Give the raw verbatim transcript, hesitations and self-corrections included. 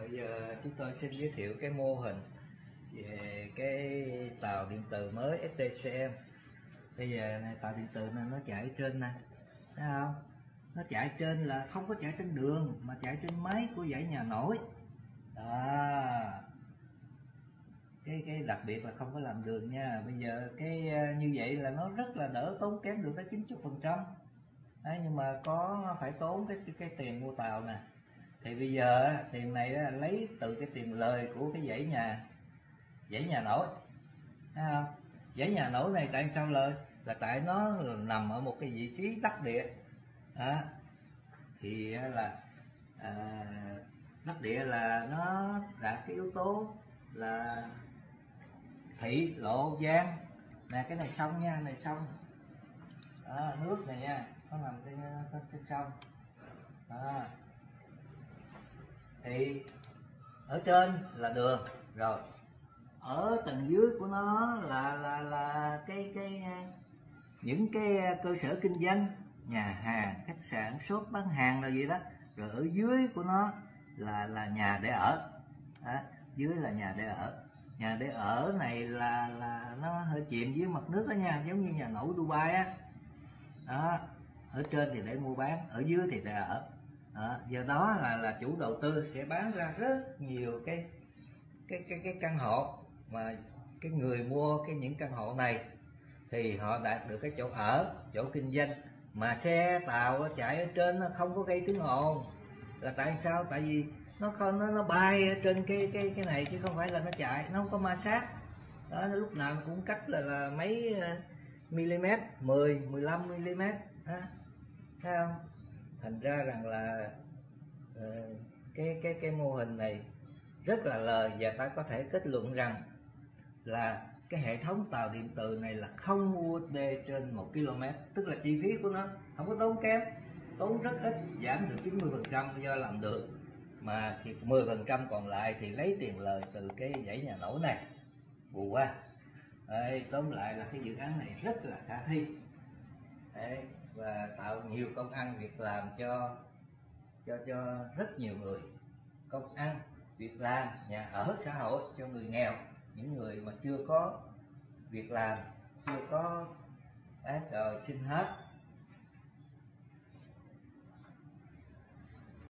Bây giờ chúng tôi xin giới thiệu cái mô hình về cái tàu điện từ mới ét tê xê em. Bây giờ này, tàu điện từ này nó chạy trên nè, thấy không? Nó chạy trên là không có chạy trên đường mà chạy trên máy của dãy nhà nổi. Đó. Cái cái đặc biệt là không có làm đường nha. Bây giờ cái như vậy là nó rất là đỡ tốn kém được tới chín mươi phần trăm. Đấy, nhưng mà có phải tốn cái cái tiền mua tàu nè. Thì bây giờ tiền này lấy từ cái tiền lời của cái dãy nhà dãy nhà nổi, thấy không? Dãy nhà nổi này tại sao lời? Là tại nó nằm ở một cái vị trí đắc địa. Đó. Thì là à, đắc địa là nó đạt cái yếu tố là thị lộ giang nè. Cái này sông nha, này sông. Đó, nước này nha, nó nằm trên, trên, trên sông. Đó. Thì ở trên là đường rồi, ở tầng dưới của nó là là là cái cái những cái cơ sở kinh doanh, nhà hàng, khách sạn, shop bán hàng là gì đó. Rồi ở dưới của nó là là nhà để ở. Đó, dưới là nhà để ở. Nhà để ở này là là nó hơi chìm dưới mặt nước đó nha, giống như nhà nổi Dubai á. Đó, ở trên thì để mua bán, ở dưới thì để ở. Đó, do đó là là chủ đầu tư sẽ bán ra rất nhiều cái cái cái cái căn hộ, mà cái người mua cái những căn hộ này thì họ đạt được cái chỗ ở, chỗ kinh doanh, mà xe tàu chạy ở trên nó không có gây tiếng ồn. Là tại sao? Tại vì nó không nó nó bay ở trên cái cái cái này chứ không phải là nó chạy, nó không có ma sát. Đó, nó lúc nào nó cũng cách là, là mấy mm, mười, mười lăm mm. Ha, thấy không? Thành ra rằng là uh, cái cái cái mô hình này rất là lời, và ta có thể kết luận rằng là cái hệ thống tàu điện từ này là không u ét bê trên một ki lô mét, tức là chi phí của nó không có tốn kém, tốn rất ít, giảm được chín mươi phần trăm do làm đường, mà thì mười phần trăm còn lại thì lấy tiền lời từ cái dãy nhà nổi này bù qua. Đấy, tóm lại là cái dự án này rất là khả thi. Đấy, và tạo nhiều công ăn việc làm cho cho cho rất nhiều người, công ăn việc làm, nhà ở xã hội cho người nghèo, những người mà chưa có việc làm, chưa có đấy, rồi xin hết